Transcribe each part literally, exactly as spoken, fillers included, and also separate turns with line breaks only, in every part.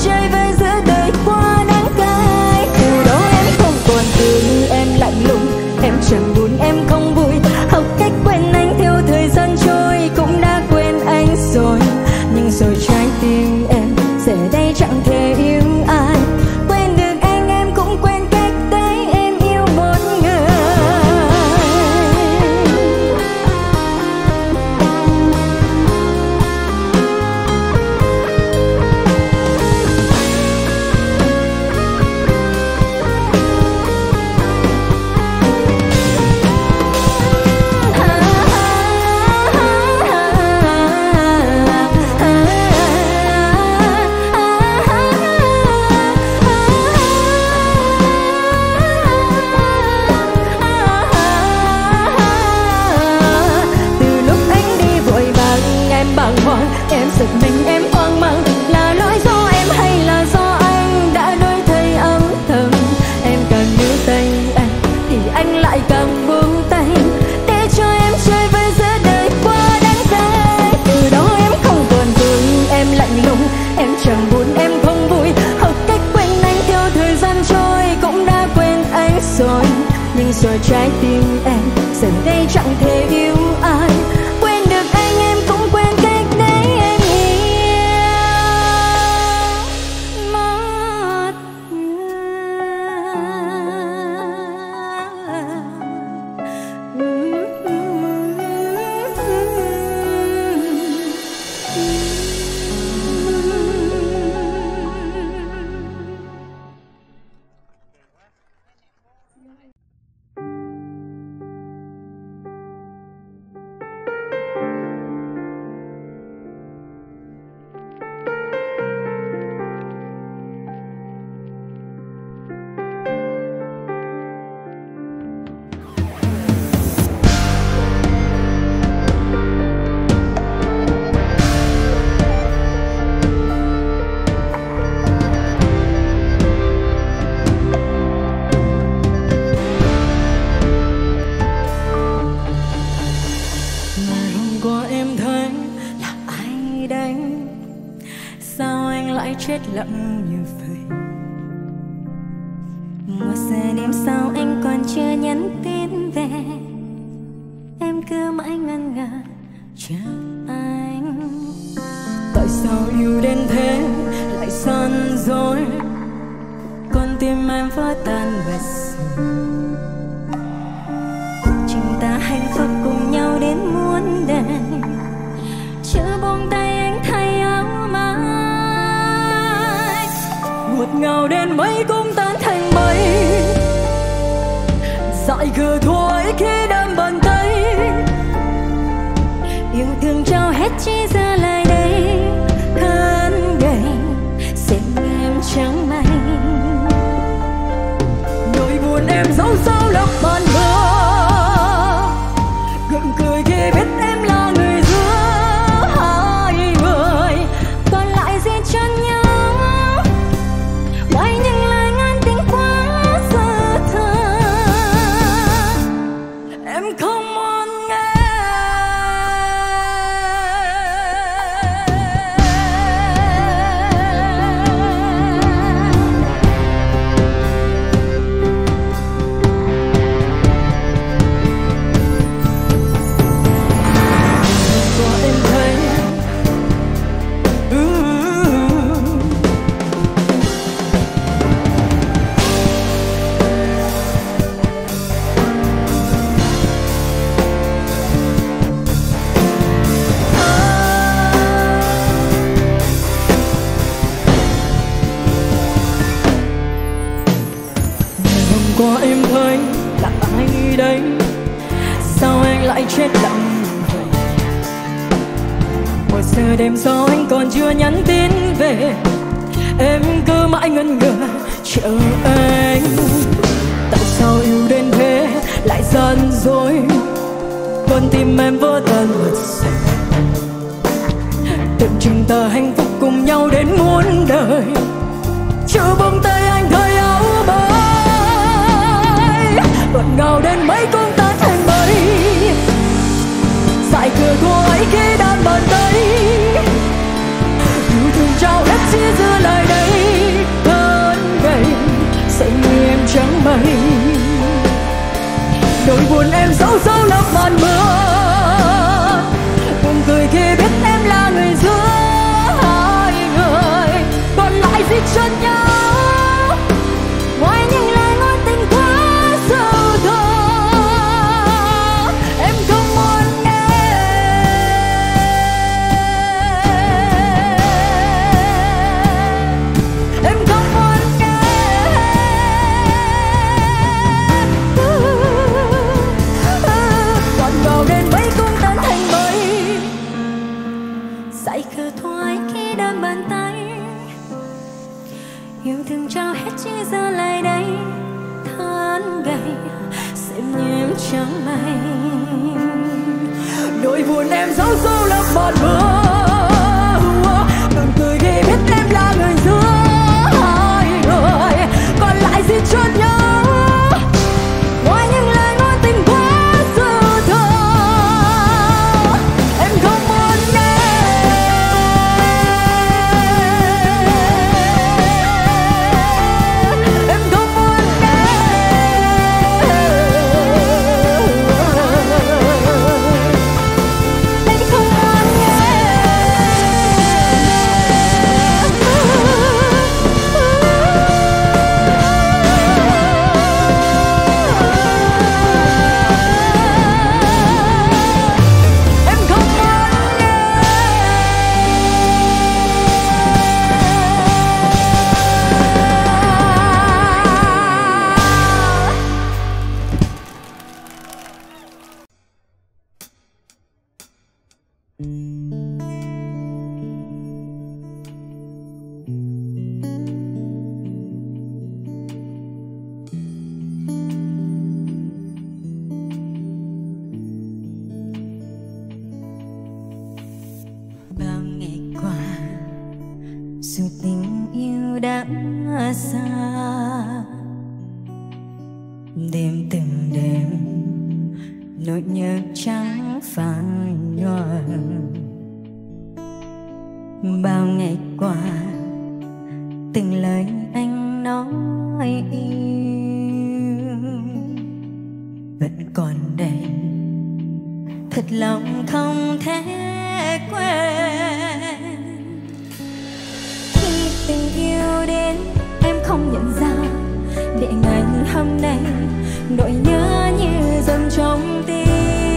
chơi vơi giữa đời qua nắng cay. Từ đó em không còn thương, em lạnh lùng, em chẳng buồn, em không vui. Học cách quên anh theo thời gian trôi, cũng đã quên anh rồi. Nhưng rồi trái tim em giờ đây chẳng thể yêu ai. Quên được anh em cũng quên cách đấy em yêu một người. Em giật mình, em hoang mang, là lỗi do em hay là do anh đã đổi thay âm thầm. Em càng níu tay anh thì anh lại càng buông tay, để cho em chơi vơi giữa đời qua đắng cay. Từ đó em không còn thương, em lạnh lùng, em chẳng buồn, em không vui. Học cách quên anh theo thời gian trôi, cũng đã quên anh rồi. Nhưng rồi trái tim em giờ đây chẳng thể yêu ai. Quên được anh em cũng quên cách đấy em yêu một chết lặng như vậy. Một giờ đêm sau anh còn chưa nhắn tin về, em cứ mãi ngần ngơ chờ anh. Tại sao yêu đến thế lại gian dối, con tim em vỡ tan và rồi. Chúng ta hạnh phúc cùng nhau đến muôn đời, chưa buông tay anh thay áo mãi. Ngọt ngào đến mấy cũng tan thành mây, dại khờ thôi khi đâm bàn tay. Yêu thương trao hết chỉ giờ lại đây, thân gầy xem em trắng may. Nỗi buồn em giấu sau lớp màn mưa, gượng cười khi biết em là người giữa hai người. Còn lại gì chân nhau ngoài những lời ngàn tình quá dở thơ, em không muốn nghe. Qua em thấy là ai đây, sao anh lại chết lặng vậy? Một giờ đêm sau anh còn chưa nhắn tin về, em cứ mãi ngẩn ngơ chờ anh. Tại sao yêu đến thế lại gian dối, con tim em vỡ tan mất rồi. Tưởng chừng ta hạnh phúc cùng nhau đến muôn đời, chưa buông tay anh thời áo bay. Ngọt ngào đến mấy cũng tan thành mây, dại khờ thôi khi đan bàn tay. Yêu thương trao hết chỉ giữ lại đây, dại khờ thoái khi đôi bàn tay yêu thương trao hết chỉ giờ lại đây than gầy xem như em chẳng may nỗi buồn em giấu sâu lấp bọt mưa đừng cười khi biết em là người giữa hai người còn lại gì chôn nhớ ngoài những lời ngôn tình quá dư thừa em không muốn em em không muốn em anh không muốn em không bao ngày qua dù tình yêu đã xa đêm từng đêm nỗi nhớ trắng phai nhòa bao ngày qua từng lời anh nói yêu vẫn còn đây thật lòng không thể quên khi tình yêu đến em không nhận ra để ngày hôm nay nỗi nhớ như dâng trong tim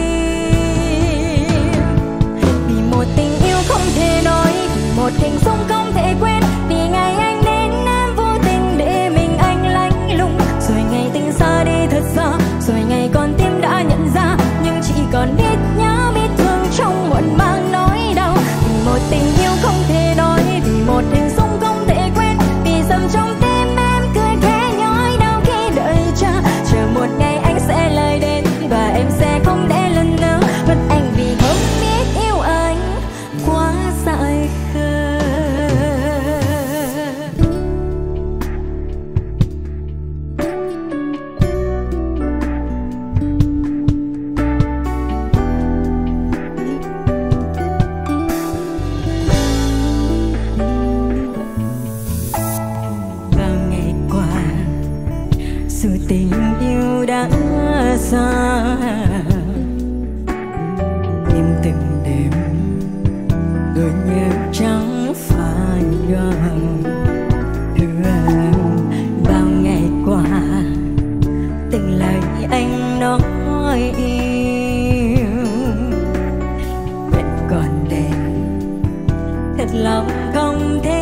vì một tình yêu không thể nói một hình dung không thể quên vì ngày anh đến em vô tình để mình anh lạnh lùng rồi ngày tình xa đi thật xa rồi ngày con tim đã nhận ra nhưng chỉ còn biết nhớ biết thương trong muộn mang nỗi đau vì một tình yêu không thể nói vì một hình dung không thể quên vì dầm trong tim em cười khẽ nhói đau khi đợi chờ chờ một ngày anh sẽ lại đến và em sẽ không để lần nữa mất anh vì không biết yêu anh quá dại khờ. Bao ngày qua dù tình yêu đã xa đêm từng đêm đôi nhớ trắng phai nhòa bao ngày qua từng lời anh nói yêu vẫn còn đây thật lòng không thể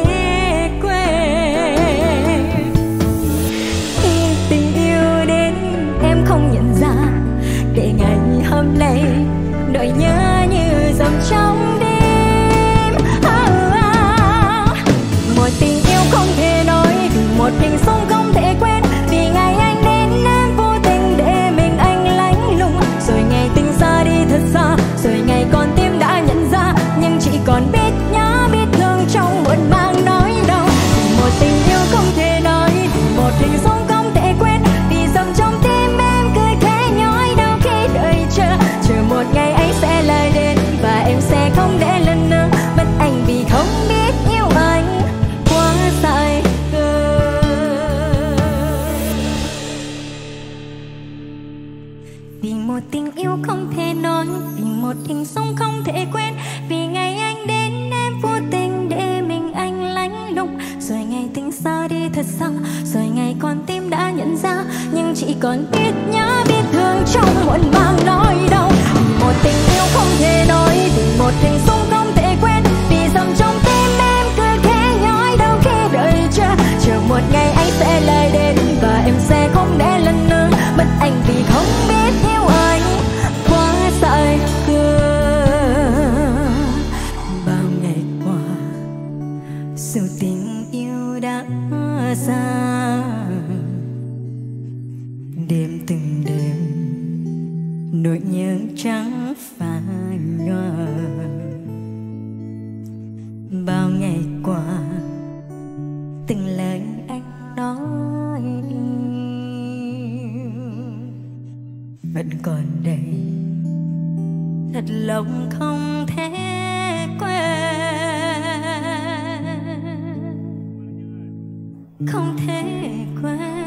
quên khi tình yêu đến em không nhận ra để ngày hôm nay nỗi nhớ như dòng trong đêm ah, ah. Một tình yêu không thể nói một hình dung không thể quên vì ngày anh đến em vô tình để mình anh lạnh lùng rồi ngày tình xa đi thật xa rồi ngày con tim đã nhận ra nhưng chỉ còn biết nhớ biết thương trong muộn mang nỗi đau một tình yêu không thể nói một hình dung không thể quên vì dòng trong tim em cười khẽ nhói đau khi đợi chờ chờ một ngày anh sẽ lại đến và em sẽ không để lần nữa mất anh vì không biết yêu anh quá dại khờ vì một tình yêu không thể nói vì một hình dung không thể quên vì ngày anh đến em vô tình để mình anh lạnh lùng rồi ngày tình xa đi thật xa rồi ngày con tim đã nhận ra nhưng chỉ còn biết nhớ biết thương trong muộn mang nỗi đau vì một tình yêu không thể nói vì một hình dung không thể quên vì dòng trong tim em cười khẽ nhói đau khi đợi chờ chờ một ngày anh sẽ lại đến và em sẽ không để lần nữa mất anh vì không biết yêu anh quá dại khờ bao ngày dù tình yêu đã xa. Đêm từng đêm nỗi nhớ trắng phai nhòa. Bao ngày qua từng lời anh nói vẫn còn đây, thật lòng không thể quên, không thể quên.